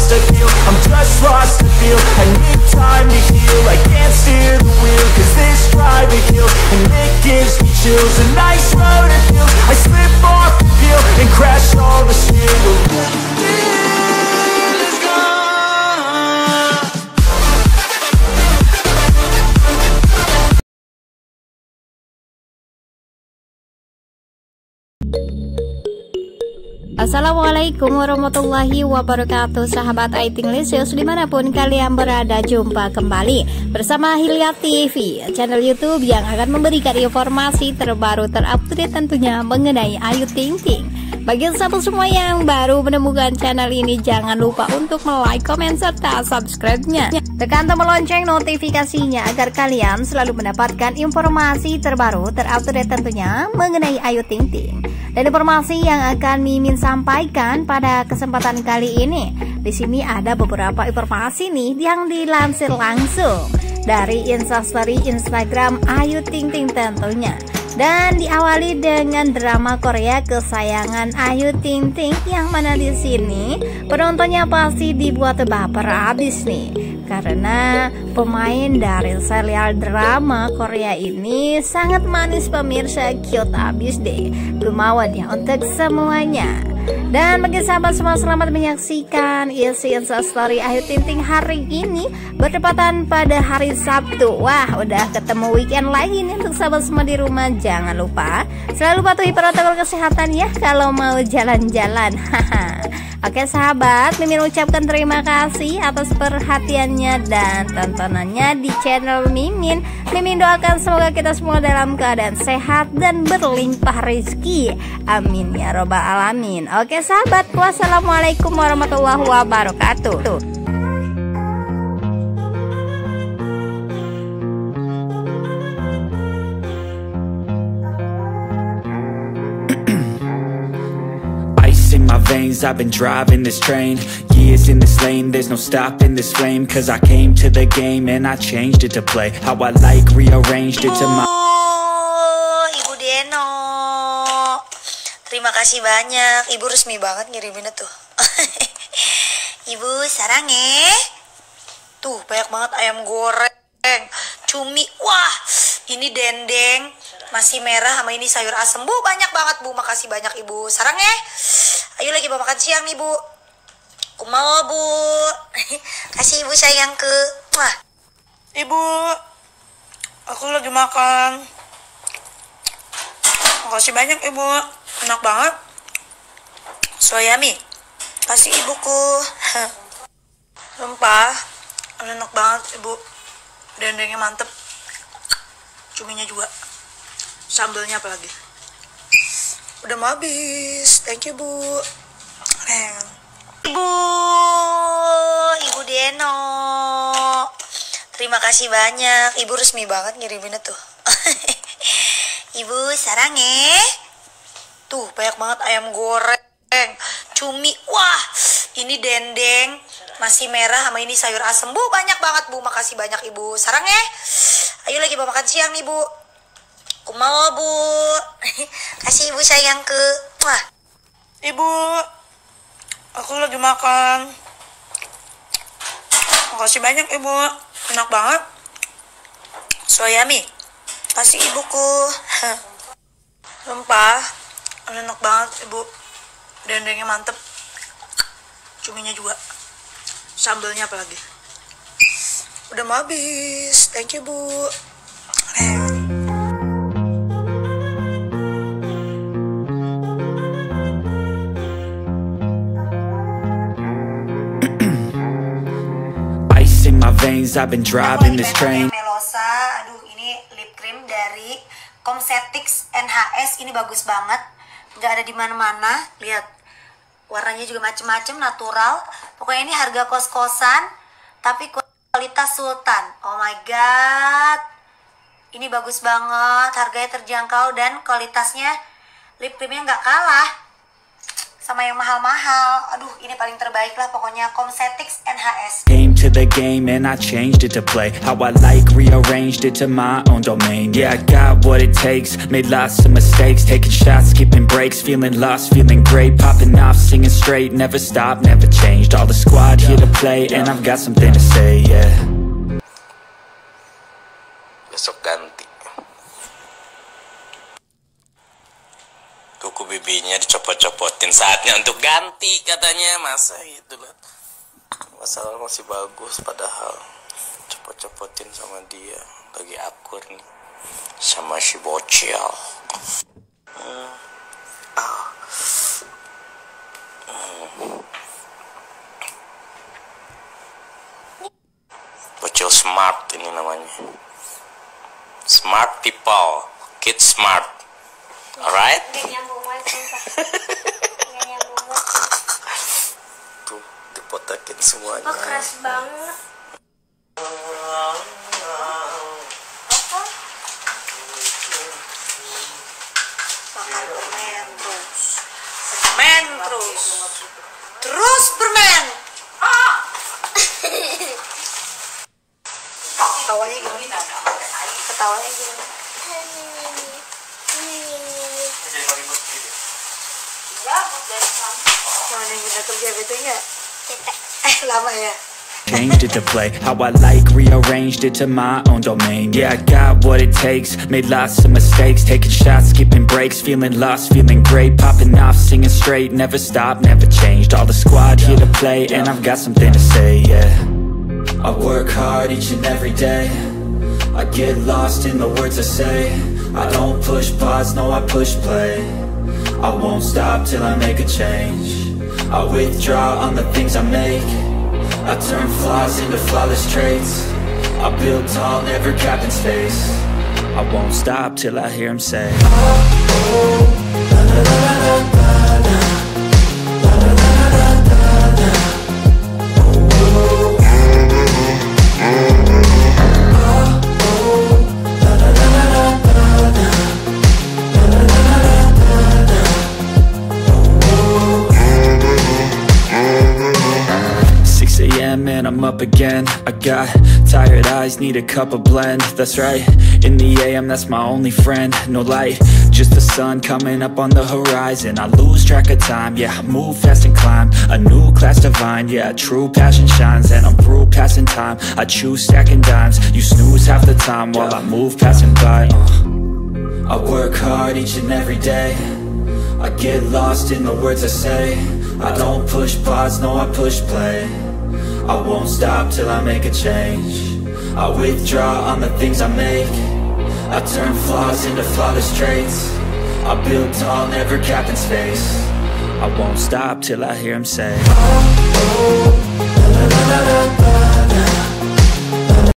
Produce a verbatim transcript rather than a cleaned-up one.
lost the feel, I'm just lost to feel. I need time to heal, I can't steer the wheel, cause this drive it kills, and it gives me chills. A nice road it feels, I slip off the peel and crash all the steel. Assalamualaikum warahmatullahi wabarakatuh, sahabat Aiting Lisius dimanapun kalian berada. Jumpa kembali bersama Hilya T V, channel YouTube yang akan memberikan informasi terbaru terupdate tentunya mengenai Ayu Ting Ting. Bagi sahabat semua yang baru menemukan channel ini, jangan lupa untuk like, komen, serta subscribe-nya. Tekan tombol lonceng notifikasinya agar kalian selalu mendapatkan informasi terbaru terupdate tentunya mengenai Ayu Ting Ting. Dan informasi yang akan Mimin sampaikan pada kesempatan kali ini, di sini ada beberapa informasi nih yang dilansir langsung dari Instastory Instagram Ayu Ting Ting tentunya. Dan diawali dengan drama Korea kesayangan Ayu Ting Ting, yang mana di sini penontonnya pasti dibuat baper habis nih, karena pemain dari serial drama Korea ini sangat manis pemirsa, cute abis deh, lumayan ya untuk semuanya. Dan bagi sahabat semua, selamat menyaksikan isi Instastory Ayu Ting Ting hari ini bertepatan pada hari Sabtu. Wah, udah ketemu weekend lagi nih untuk sahabat semua di rumah. Jangan lupa selalu patuhi protokol kesehatan ya kalau mau jalan-jalan. Oke sahabat, Mimin ucapkan terima kasih atas perhatiannya dan tontonannya di channel Mimin. Mimin doakan semoga kita semua dalam keadaan sehat dan berlimpah rezeki. Amin ya robbal alamin. Oke sahabat, wassalamualaikum warahmatullahi wabarakatuh. In my veins, I've been driving this train, years in this lane, there's no stopping this flame. Cause I came to the game and I changed it to play how I like, rearranged it to my... Oh, Ibu Deno, terima kasih banyak. Ibu resmi banget ngiriminnya tuh. Ibu sarang eh. Tuh banyak banget ayam goreng, cumi. Wah, ini dendeng masih merah, sama ini sayur asem. Bu, banyak banget Bu, makasih banyak Ibu. Sarang eh. Ayo lagi mau makan siang nih Bu. Kumaha Bu. Kasih Ibu sayang ke. Wah. Ibu, aku lagi makan. Makasih banyak Ibu. Enak banget. So yummy. Kasih Ibuku. Rempah. Enak banget Ibu. Dendengnya mantep. Cuminya juga. Sambelnya apa lagi? Udah mau habis. Thank you Bu. Ibu, Ibu Deno, terima kasih banyak. Ibu resmi banget ngiriminnya tuh. Ibu sarang eh. Tuh banyak banget ayam goreng, cumi. Wah, ini dendeng masih merah, sama ini sayur asem. Bu, banyak banget Bu, makasih banyak Ibu. Sarang eh. Ayo lagi mau makan siang nih Bu. Kumaha Bu. Kasih Ibu sayang ke. Wah. Ibu, aku lagi makan. Makasih banyak Ibu. Enak banget. So yummy. Kasih Ibuku. Rempah. Enak banget Ibu. Dendengnya mantep. Cuminya juga. Sambelnya apa lagi? Udah mau habis. Thank you Bu. In my veins, I've been driving this train. Melosa, aduh ini lip cream dari Comsetix N H S, ini bagus banget, nggak ada di mana-mana. Lihat, warnanya juga macem-macem, natural. Pokoknya ini harga kos-kosan, tapi kualitas sultan. Oh my god, ini bagus banget, harganya terjangkau dan kualitasnya lip creamnya nggak kalah sama yang mahal-mahal. Aduh, ini paling terbaik lah pokoknya, Comsetix N H S. Came to the game and I changed it to play how I like, rearranged it to my own domain. Yeah, I got what it takes, made lots of mistakes, taking shots, skipping breaks, feeling lost, feeling great, popping off, singing straight, never stopped, never changed. All the squad here to play and I've got something to say, yeah. Besok ganti. Kuku bibinya dicopot-copotin, saatnya untuk ganti katanya. Masa gitu loh, masalah masih bagus padahal copot-copotin sama dia. Lagi akur nih sama si bocil. hmm. ah. hmm. Bocil smart ini namanya. Smart people, kids smart. Alright? Tuh, dipotakin semuanya. Oh, keras banget. Apa? Makan permen terus. Permen terus. Terus permen. Ah! Ketawanya gimana? Ketawanya gimana? Lama ya. Changed it to play how I like, rearranged it to my own domain. Yeah, I got what it takes, made lots of mistakes, taking shots, skipping breaks, feeling lost, feeling great, popping off, singing straight, never stopped, never changed. All the squad here to play and I've got something to say, yeah. I work hard each and every day, I get lost in the words I say. I don't push pause, no I push play. I won't stop till I make a change. I withdraw on the things I make. I turn flaws into flawless traits. I build tall, never capped in space. I won't stop till I hear him say, oh, oh, la, la, la, la, la, la. And I'm up again. I got tired eyes, need a cup of blend. That's right, in the A M that's my only friend. No light, just the sun coming up on the horizon. I lose track of time, yeah, I move fast and climb a new class divine, yeah, true passion shines. And I'm through passing time, I choose stacking dimes. You snooze half the time while I move passing by. uh. I work hard each and every day, I get lost in the words I say. I don't push pause, no I push play. I won't stop till I make a change. I withdraw on the things I make. I turn flaws into flawless traits. I build tall, never capped in space. I won't stop till I hear him say, oh, oh.